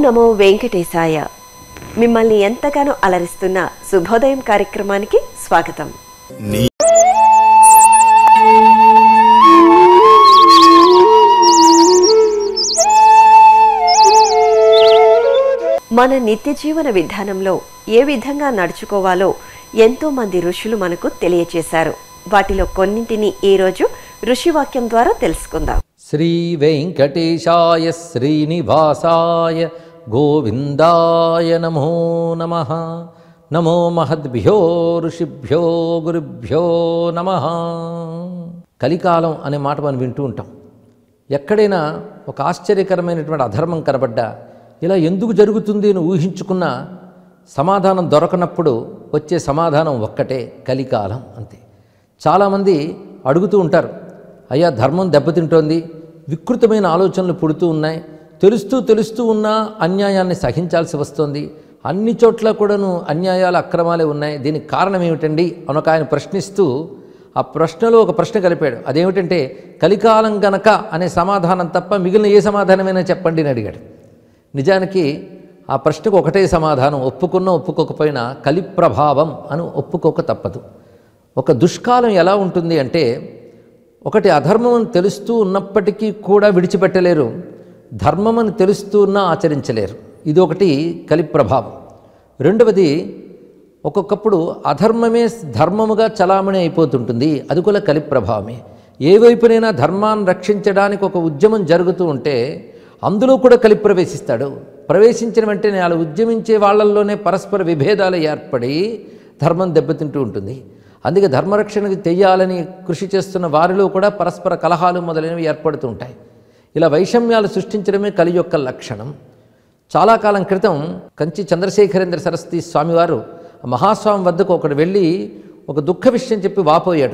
నమో వెంకటేశాయ. మిమ్మల్ని ఎంతగానో అలరిస్తున్న శుభోదయం కార్యక్రమానికి స్వాగతం. మన నిత్య జీవన విధానంలో ఏ విధంగా నడుచుకోవాలో ఎంతో మంది ఋషులు మనకు తెలియచేశారు. వాటిలో కొన్నింటిని ఈరోజు ఋషివాక్యం ద్వారా తెలుసుకుందాం. శ్రీ వెంకటేశాయ శ్రీనివాసాయ గోవిందాయ నమో నమః. నమో మహద్భ్యో ఋషిభ్యో గురుభ్యో నమః. కలికాలం అనే మాట మనం వింటూ ఉంటాం. ఎక్కడైనా ఒక ఆశ్చర్యకరమైనటువంటి అధర్మం కనబడ్డా ఇలా ఎందుకు జరుగుతుంది అని ఊహించుకున్న సమాధానం దొరకనప్పుడు వచ్చే సమాధానం ఒక్కటే, కలికాలం అంతే. చాలామంది అడుగుతూ ఉంటారు, అయ్యా ధర్మం దెబ్బతింటోంది, వికృతమైన ఆలోచనలు పుడుతూ ఉన్నాయి, తెలుస్తూ ఉన్నా అన్యాయాన్ని సహించాల్సి వస్తుంది, అన్ని చోట్ల కూడాను అన్యాయాలు అక్రమాలే ఉన్నాయి, దీనికి కారణం ఏమిటండి అని ఒక ఆయన ప్రశ్నిస్తూ ఆ ప్రశ్నలో ఒక ప్రశ్న కలిపాడు. అదేమిటంటే కలికాలం గనక అనే సమాధానం తప్ప మిగిలిన ఏ సమాధానమైనా చెప్పండి అని అడిగాడు. నిజానికి ఆ ప్రశ్నకు ఒకటే సమాధానం, ఒప్పుకున్నా ఒప్పుకోకపోయినా కలి ప్రభావం అని ఒప్పుకోక తప్పదు. ఒక దుష్కాలం ఎలా ఉంటుంది అంటే, ఒకటి అధర్మం అని తెలుస్తూ ఉన్నప్పటికీ కూడా విడిచిపెట్టలేరు, ధర్మం అని తెలుస్తూ ఉన్నా ఆచరించలేరు. ఇది ఒకటి కలి ప్రభావం. రెండవది, ఒక్కొక్కప్పుడు అధర్మమే ధర్మముగా చలామణి అయిపోతుంటుంది, అది కూడా కలి ప్రభావమే. ఏ వైపునైనా ధర్మాన్ని రక్షించడానికి ఒక ఉద్యమం జరుగుతూ ఉంటే అందులో కూడా కలి ప్రవేశిస్తాడు. ప్రవేశించిన వెంటనే అలా ఉద్యమించే వాళ్ళల్లోనే పరస్పర విభేదాలు ఏర్పడి ధర్మం దెబ్బతింటూ ఉంటుంది. అందుకే ధర్మరక్షణకు చెయ్యాలని కృషి చేస్తున్న వారిలో కూడా పరస్పర కలహాలు మొదలైనవి ఏర్పడుతూ ఉంటాయి. ఇలా వైషమ్యాలు సృష్టించడమే కలి యొక్క లక్షణం. చాలా కాలం క్రితం కంచి చంద్రశేఖరేంద్ర సరస్వతి స్వామివారు మహాస్వామి వద్దకు ఒకడు వెళ్ళి ఒక దుఃఖ విషయం చెప్పి వాపోయాడు.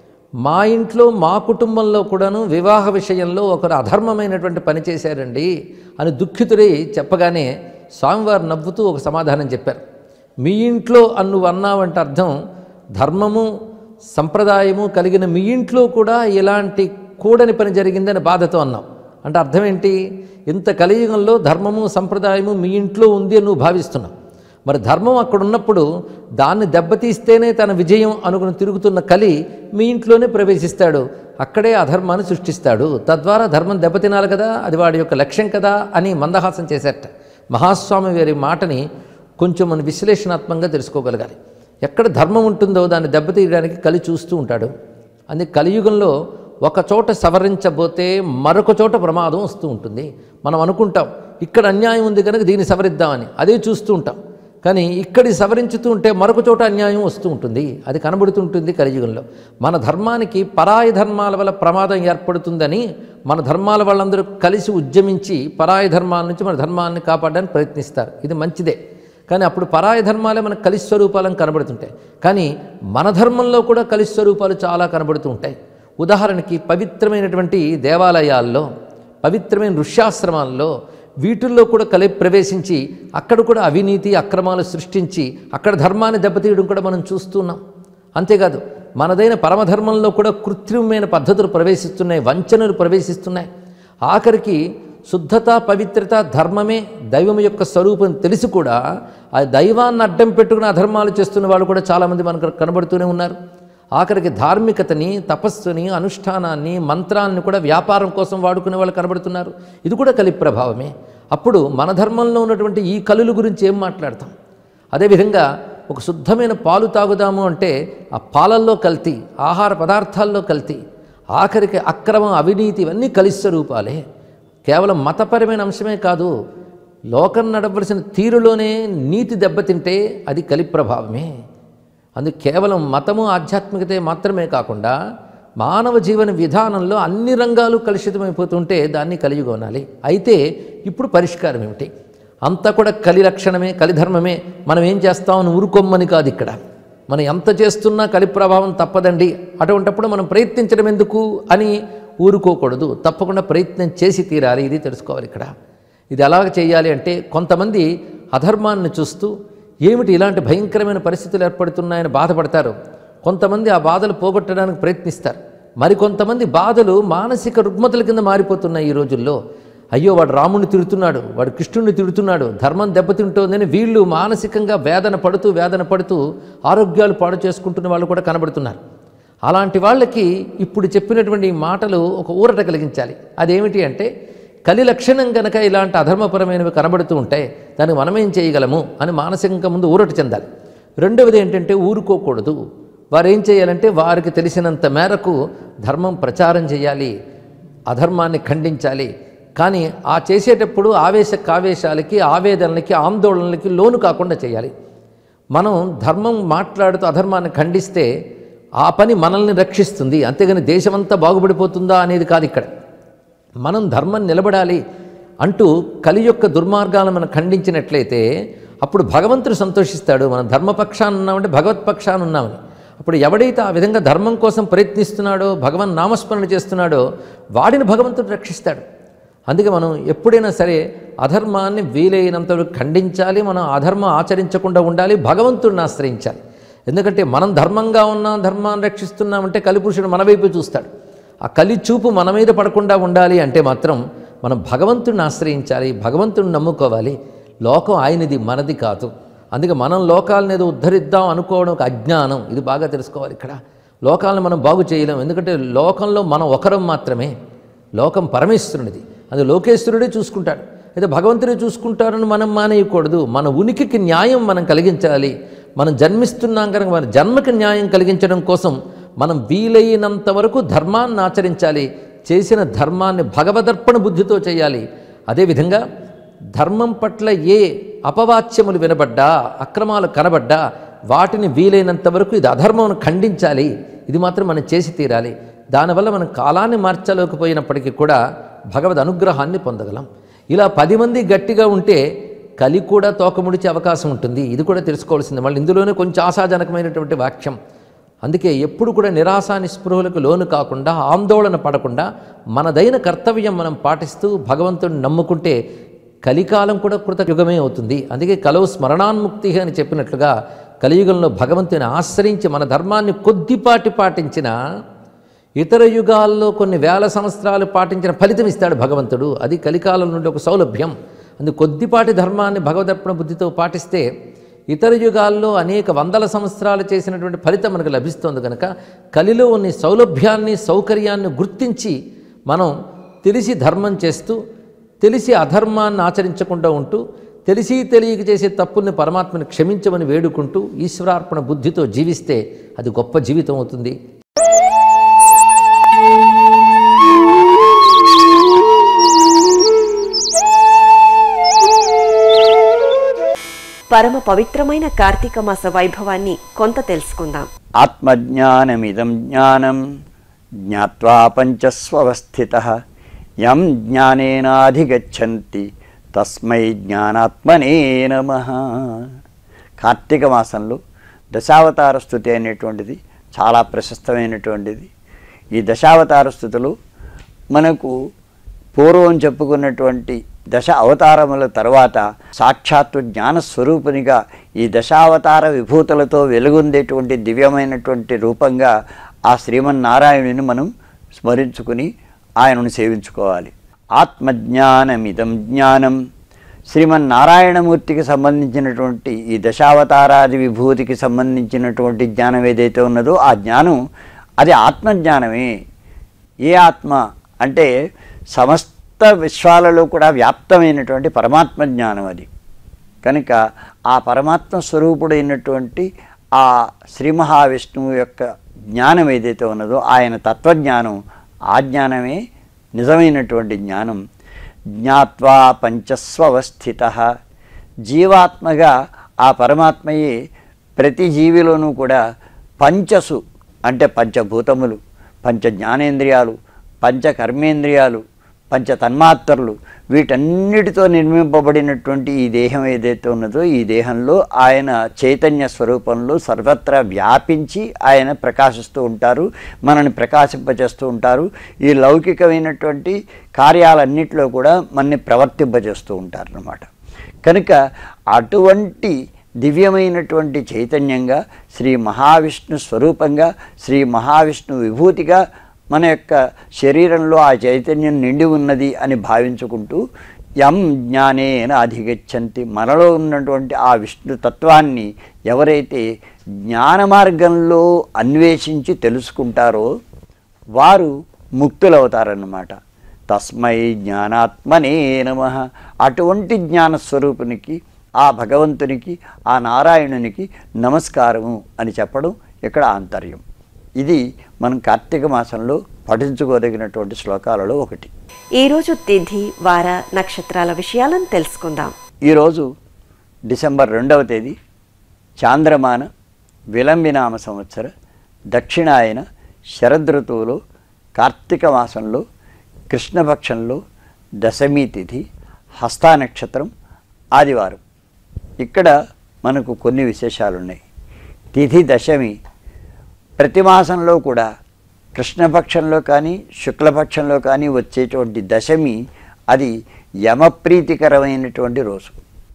మా ఇంట్లో మా కుటుంబంలో కూడాను వివాహ విషయంలో ఒకరు అధర్మమైనటువంటి పని చేశారండి అని దుఃఖితుడై చెప్పగానే స్వామివారు నవ్వుతూ ఒక సమాధానం చెప్పారు. మీ ఇంట్లో నువ్వు అన్నావంటే అర్థం ధర్మము సంప్రదాయము కలిగిన మీ ఇంట్లో కూడా ఇలాంటి కూడని పని జరిగిందని బాధతో అన్నావు అంటే అర్థం ఏంటి? ఇంత కలియుగంలో ధర్మము సంప్రదాయము మీ ఇంట్లో ఉంది అని నువ్వు భావిస్తున్నావు. మరి ధర్మం అక్కడ ఉన్నప్పుడు దాన్ని దెబ్బతీస్తేనే తన విజయం అనుకుని తిరుగుతున్న కలి మీ ఇంట్లోనే ప్రవేశిస్తాడు, అక్కడే అధర్మాన్ని సృష్టిస్తాడు, తద్వారా ధర్మం దెబ్బతినాలి కదా, అది వాడి యొక్క లక్ష్యం కదా అని మందహాసం చేశారట. మహాస్వామి వారి మాటని కొంచెం మనం విశ్లేషణాత్మకంగా తెలుసుకోగలగాలి. ఎక్కడ ధర్మం ఉంటుందో దాన్ని దెబ్బతీయడానికి కలి చూస్తూ ఉంటాడు. అందుకే కలియుగంలో ఒక చోట సవరించబోతే మరొక చోట ప్రమాదం వస్తూ ఉంటుంది. మనం అనుకుంటాం ఇక్కడ అన్యాయం ఉంది కనుక దీన్ని సవరిద్దామని, అదే చూస్తూ ఉంటాం. కానీ ఇక్కడి సవరించుతూ ఉంటే మరొక చోట అన్యాయం వస్తూ ఉంటుంది, అది కనబడుతుంటుంది కలియుగంలో. మన ధర్మానికి పరాయి ధర్మాల వల్ల ప్రమాదం ఏర్పడుతుందని మన ధర్మాల వాళ్ళందరూ కలిసి ఉద్యమించి పరాయి ధర్మాల నుంచి మన ధర్మాన్ని కాపాడడానికి ప్రయత్నిస్తారు. ఇది మంచిదే. కానీ అప్పుడు పరాయి ధర్మాలే మనకు కలి స్వరూపాలను కనబడుతుంటాయి. కానీ మన ధర్మంలో కూడా కలి స్వరూపాలు చాలా కనబడుతూ ఉంటాయి. ఉదాహరణకి పవిత్రమైనటువంటి దేవాలయాల్లో, పవిత్రమైన ఋష్యాశ్రమాల్లో వీటిల్లో కూడా కలి ప్రవేశించి అక్కడ కూడా అవినీతి అక్రమాలు సృష్టించి అక్కడ ధర్మాన్ని దెబ్బతీయడం కూడా మనం చూస్తున్నాం. అంతేకాదు మనదైన పరమధర్మంలో కూడా కృత్రిమమైన పద్ధతులు ప్రవేశిస్తున్నాయి, వంచనలు ప్రవేశిస్తున్నాయి. ఆఖరికి శుద్ధత పవిత్రత ధర్మమే దైవం యొక్క స్వరూపం తెలిసి కూడా ఆ దైవాన్ని అడ్డం పెట్టుకుని అధర్మాలు చేస్తున్న వాళ్ళు కూడా చాలామంది మనకు కనబడుతూనే ఉన్నారు. ఆఖరికి ధార్మికతని, తపస్సుని, అనుష్ఠానాన్ని, మంత్రాన్ని కూడా వ్యాపారం కోసం వాడుకునే వాళ్ళు కనబడుతున్నారు. ఇది కూడా కలి ప్రభావమే. అప్పుడు మన ధర్మంలో ఉన్నటువంటి ఈ కలుల గురించి ఏం మాట్లాడతాం? అదేవిధంగా ఒక శుద్ధమైన పాలు తాగుదాము అంటే ఆ పాలల్లో కల్తీ, ఆహార పదార్థాల్లో కల్తీ, ఆఖరికి అక్రమం అవినీతి ఇవన్నీ కలి స్వరూపాలే. కేవలం మతపరమైన అంశమే కాదు, లోకం నడవలసిన తీరులోనే నీతి దెబ్బతింటే అది కలి ప్రభావమే. అందుకు కేవలం మతము ఆధ్యాత్మికత మాత్రమే కాకుండా మానవ జీవన విధానంలో అన్ని రంగాలు కలుషితమైపోతుంటే దాన్ని కలియుగం అనాలి. అయితే ఇప్పుడు పరిష్కారం ఏమిటి? అంతా కూడా కలి లక్షణమే, కలిధర్మమే. మనం ఏం చేస్తామని ఊరుకొమ్మని కాదు. ఇక్కడ మనం ఎంత చేస్తున్నా కలి ప్రభావం తప్పదండి. అటువంటప్పుడు మనం ప్రయత్నించడం ఎందుకు అని ఊరుకోకూడదు, తప్పకుండా ప్రయత్నం చేసి తీరాలి. ఇది తెలుసుకోవాలి. ఇక్కడ ఇది ఎలాగ చేయాలి అంటే, కొంతమంది అధర్మాన్ని చూస్తూ ఏమిటి ఇలాంటి భయంకరమైన పరిస్థితులు ఏర్పడుతున్నాయని బాధపడతారు. కొంతమంది ఆ బాధలు పోగొట్టడానికి ప్రయత్నిస్తారు. మరికొంతమంది బాధలు మానసిక రుగ్మతల కింద మారిపోతున్నాయి ఈ రోజుల్లో. అయ్యో వాడు రాముడిని తిడుతున్నాడు, వాడు కృష్ణుడిని తిడుతున్నాడు, ధర్మం దెబ్బతింటోందని వీళ్ళు మానసికంగా వేదన పడుతూ ఆరోగ్యాలు పాడు చేసుకుంటున్న వాళ్ళు కూడా కనబడుతున్నారు. అలాంటి వాళ్ళకి ఇప్పుడు చెప్పినటువంటి ఈ మాటలు ఒక ఊరట కలిగించాలి. అదేమిటి అంటే, కలి లక్షణం కనుక ఇలాంటి అధర్మపరమైనవి కనబడుతూ ఉంటాయి, దానికి మనమేం చేయగలము అని మానసికంగా ముందు ఊరట చెందాలి. రెండవది ఏంటంటే, ఊరుకోకూడదు. వారు ఏం చేయాలంటే వారికి తెలిసినంత మేరకు ధర్మం ప్రచారం చేయాలి, అధర్మాన్ని ఖండించాలి. కానీ ఆ చేసేటప్పుడు ఆవేశాలకి, ఆవేదనలకి, ఆందోళనలకి లోను కాకుండా చేయాలి. మనం ధర్మం మాట్లాడుతూ అధర్మాన్ని ఖండిస్తే ఆ పని మనల్ని రక్షిస్తుంది, అంతేగాని దేశమంతా బాగుపడిపోతుందా అనేది కాదు. ఇక్కడ మనం ధర్మం నిలబడాలి అంటూ కలి యొక్క దుర్మార్గాలను మనం ఖండించినట్లయితే అప్పుడు భగవంతుడు సంతోషిస్తాడు. మనం ధర్మపక్షాన్ని ఉన్నామంటే భగవత్పక్షాన్ని ఉన్నామని. అప్పుడు ఎవడైతే ఆ విధంగా ధర్మం కోసం ప్రయత్నిస్తున్నాడో, భగవన్ నామస్మరణ చేస్తున్నాడో వాడిని భగవంతుడు రక్షిస్తాడు. అందుకే మనం ఎప్పుడైనా సరే అధర్మాన్ని వీలైనంతవరకు ఖండించాలి, మనం అధర్మం ఆచరించకుండా ఉండాలి, భగవంతుడిని ఆశ్రయించాలి. ఎందుకంటే మనం ధర్మంగా ఉన్నాం, ధర్మాన్ని రక్షిస్తున్నామంటే కలిపురుషుడు మన వైపు చూస్తాడు. ఆ కలి చూపు మన మీద పడకుండా ఉండాలి అంటే మాత్రం మనం భగవంతుడిని ఆశ్రయించాలి, భగవంతుడిని నమ్ముకోవాలి. లోకం ఆయనది, మనది కాదు. అందుకే మనం లోకాలను ఏదో ఉద్ధరిద్దాం అనుకోవడం ఒక అజ్ఞానం. ఇది బాగా తెలుసుకోవాలి. ఇక్కడ లోకాలను మనం బాగు చేయలేం. ఎందుకంటే లోకంలో మనం ఒకరం మాత్రమే, లోకం పరమేశ్వరునిది. అది లోకేశ్వరుడే చూసుకుంటాడు. అయితే భగవంతుడే చూసుకుంటారని మనం మానేయకూడదు. మన ఉనికికి న్యాయం మనం కలిగించాలి. మనం జన్మిస్తున్నాం కనుక మన జన్మకి న్యాయం కలిగించడం కోసం మనం వీలైనంత వరకు ధర్మాన్ని ఆచరించాలి. చేసిన ధర్మాన్ని భగవదర్పణ బుద్ధితో చేయాలి. అదేవిధంగా ధర్మం పట్ల ఏ అపవాచ్యములు వినబడ్డా, అక్రమాలు కనబడ్డా వాటిని వీలైనంత వరకు ఇది అధర్మం ఖండించాలి. ఇది మాత్రం మనం చేసి తీరాలి. దానివల్ల మనం కాలాన్ని మార్చలేకపోయినప్పటికీ కూడా భగవద్ అనుగ్రహాన్ని పొందగలం. ఇలా 10 మంది గట్టిగా ఉంటే కలి కూడా తోకముడిచే అవకాశం ఉంటుంది. ఇది కూడా తెలుసుకోవాల్సింది. మళ్ళీ ఇందులోనే కొంచెం ఆశాజనకమైనటువంటి వాక్యం. అందుకే ఎప్పుడు కూడా నిరాశా నిస్పృహలకు లోను కాకుండా, ఆందోళన పడకుండా మనదైన కర్తవ్యం మనం పాటిస్తూ భగవంతుడిని నమ్ముకుంటే కలికాలం కూడా కృతయుగమే అవుతుంది. అందుకే కలవు స్మరణాన్ముక్తి అని చెప్పినట్లుగా కలియుగంలో భగవంతుని ఆశ్రయించి మన ధర్మాన్ని కొద్దిపాటి పాటించినా ఇతర యుగాల్లో కొన్ని వేల సంవత్సరాలు పాటించిన ఫలితం ఇస్తాడు భగవంతుడు. అది కలికాలం నుండి ఒక సౌలభ్యం. అందుకు కొద్దిపాటి ధర్మాన్ని భగవదర్పణ బుద్ధితో పాటిస్తే ఇతర యుగాల్లో అనేక వందల సంవత్సరాలు చేసినటువంటి ఫలితం మనకు లభిస్తుంది. కనుక కలిలో ఉన్న సౌలభ్యాన్ని, సౌకర్యాన్ని గుర్తించి మనం తెలిసి ధర్మం చేస్తూ, తెలిసి అధర్మాన్ని ఆచరించకుండా ఉంటూ, తెలిసి తెలియక చేసే తప్పుల్ని పరమాత్మని క్షమించమని వేడుకుంటూ ఈశ్వరార్పణ బుద్ధితో జీవిస్తే అది గొప్ప జీవితం అవుతుంది. పరమ పవిత్రమైన కార్తీక మాస వైభవాన్ని కొంత తెలుసుకుందాం. ఆత్మజ్ఞానమిదం జ్ఞానం జ్ఞాత్వా పంచస్వస్థితః యం జ్ఞానేనాధిగచ్చంతి తస్మై జ్ఞానాత్మనే నమః. కార్తీక మాసంలో దశావతార స్తుతి అనేటువంటిది చాలా ప్రశస్తమైనటువంటిది. ఈ దశావతార స్తుతులు మనకు పూర్వం చెప్పుకున్నటువంటి దశ అవతారముల తర్వాత సాక్షాత్తు జ్ఞానస్వరూపునిగా ఈ దశావతార విభూతులతో వెలుగొందేటువంటి దివ్యమైనటువంటి రూపంగా ఆ శ్రీమన్నారాయణుని మనం స్మరించుకుని ఆయనను సేవించుకోవాలి. ఆత్మజ్ఞానమిదం జ్ఞానం, శ్రీమన్నారాయణమూర్తికి సంబంధించినటువంటి ఈ దశావతారాది విభూతికి సంబంధించినటువంటి జ్ఞానం ఏదైతే ఉన్నదో ఆ జ్ఞానం అది ఆత్మజ్ఞానమే. ఏ ఆత్మ అంటే సమస్త విశ్వాలలో కూడా వ్యాప్తమైనటువంటి పరమాత్మ జ్ఞానం అది. కనుక ఆ పరమాత్మ స్వరూపుడైనటువంటి ఆ శ్రీ మహావిష్ణువు యొక్క జ్ఞానం ఏదైతే ఉన్నదో ఆయన తత్వజ్ఞానం, ఆ జ్ఞానమే నిజమైనటువంటి జ్ఞానం. జ్ఞాత్వా పంచస్వస్థితః, జీవాత్మగా ఆ పరమాత్మయే ప్రతి జీవిలోనూ కూడా పంచసు అంటే పంచభూతములు, పంచ జ్ఞానేంద్రియాలు, పంచ కర్మేంద్రియాలు, పంచ తన్మాత్రలు వీటన్నిటితో నిర్మింపబడినటువంటి ఈ దేహం ఏదైతే ఉన్నదో ఈ దేహంలో ఆయన చైతన్య స్వరూపంలో సర్వత్రా వ్యాపించి ఆయన ప్రకాశిస్తూ ఉంటారు, మనని ప్రకాశింపజేస్తూ ఉంటారు. ఈ లౌకికమైనటువంటి కార్యాలన్నింటిలో కూడా మనని ప్రవర్తింపజేస్తూ ఉంటారు అన్నమాట. కనుక అటువంటి దివ్యమైనటువంటి చైతన్యంగా శ్రీ మహావిష్ణు స్వరూపంగా శ్రీ మహావిష్ణు విభూతిగా మన యొక్క శరీరంలో ఆ చైతన్యం నిండి ఉన్నది అని భావించుకుంటూ యం జ్ఞానేన అధిగచ్చంతి, మనలో ఉన్నటువంటి ఆ విష్ణు తత్వాన్ని ఎవరైతే జ్ఞాన మార్గంలో అన్వేషించి తెలుసుకుంటారో వారు ముక్తులవుతారన్నమాట. తస్మై జ్ఞానాత్మనే నమః. అటువంటి జ్ఞానస్వరూపునికి, ఆ భగవంతునికి, ఆ నారాయణునికి నమస్కారము అని చెప్పడం ఇక్కడ ఆంతర్యం. ఇది మనం కార్తీక మాసంలో పఠించుకోదగినటువంటి శ్లోకాలలో ఒకటి. ఈరోజు తిథి, వార, నక్షత్రాల విషయాలను తెలుసుకుందాం. ఈరోజు డిసెంబర్ 2వ తేదీ, చాంద్రమాన విలంబినామ సంవత్సర దక్షిణాయన శరదృతువులో కార్తీక మాసంలో కృష్ణపక్షంలో దశమి తిథి, హస్తా నక్షత్రం, ఆదివారం. ఇక్కడ మనకు కొన్ని విశేషాలున్నాయి. తిథి దశమి ప్రతి మాసంలో కూడా కృష్ణపక్షంలో కానీ శుక్లపక్షంలో కానీ వచ్చేటువంటి దశమి అది యమప్రీతికరమైనటువంటి రోజు.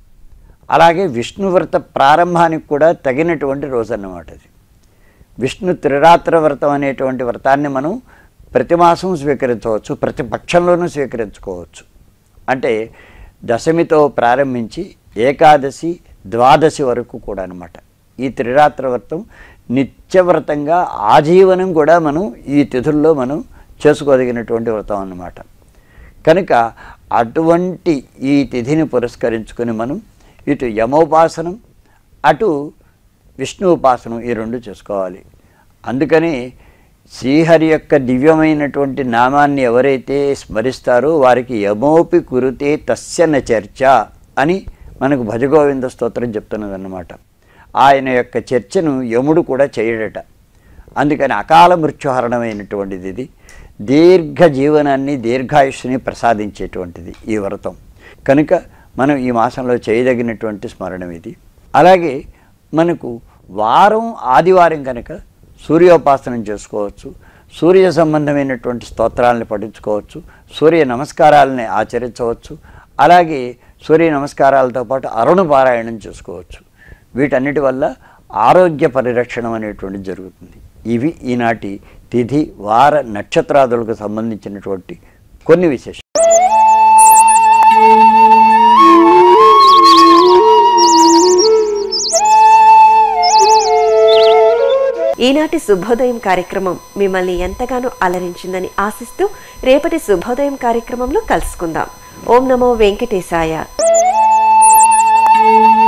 అలాగే విష్ణువ్రత ప్రారంభానికి కూడా తగినటువంటి రోజు అన్నమాట. అది విష్ణు త్రిరాత్ర వ్రతం అనేటువంటి వ్రతాన్ని మనం ప్రతి మాసం స్వీకరించవచ్చు, ప్రతి పక్షంలోనూ స్వీకరించుకోవచ్చు. అంటే దశమితో ప్రారంభించి ఏకాదశి, ద్వాదశి వరకు కూడా అన్నమాట. ఈ త్రిరాత్ర వ్రతం నిత్యవ్రతంగా ఆజీవనం కూడా మనం ఈ తిథుల్లో మనం చేసుకోదగినటువంటి వ్రతం అన్నమాట. కనుక అటువంటి ఈ తిథిని పురస్కరించుకొని మనం ఇటు యమోపాసనం, అటు విష్ణు ఉపాసనం ఈ రెండు చేసుకోవాలి. అందుకని శ్రీహరి యొక్క దివ్యమైనటువంటి నామాన్ని ఎవరైతే స్మరిస్తారో వారికి యమోపి కురుతే తస్య న చర్చ అని మనకు భజగోవింద స్తోత్రం చెప్తున్నదన్నమాట. ఆయన యొక్క చర్చను యముడు కూడా చేయడట. అందుకని అకాల మృత్యుహరణమైనటువంటిది ఇది. దీర్ఘ జీవనాన్ని, దీర్ఘాయుష్ని ప్రసాదించేటువంటిది ఈ వ్రతం. కనుక మనం ఈ మాసంలో చేయదగినటువంటి స్మరణం ఇది. అలాగే మనకు వారం ఆదివారం కనుక సూర్యోపాసనం చేసుకోవచ్చు, సూర్య సంబంధమైనటువంటి స్తోత్రాలని పఠించుకోవచ్చు, సూర్య నమస్కారాలని ఆచరించవచ్చు. అలాగే సూర్య నమస్కారాలతో పాటు అరుణ పారాయణం చేసుకోవచ్చు. వీటన్నిటి వల్ల ఆరోగ్య పరిరక్షణ అనేటువంటిది జరుగుతుంది. ఇవి ఈనాటి తిథి, వార, నక్షత్రాదులకు సంబంధించినటువంటి కొన్ని విశేషాలు. ఈనాటి శుభోదయం కార్యక్రమం మిమ్మల్ని ఎంతగానో అలరించిందని ఆశిస్తూ రేపటి శుభోదయం కార్యక్రమంలో కలుసుకుందాం. ఓం నమో వెంకటేశాయ.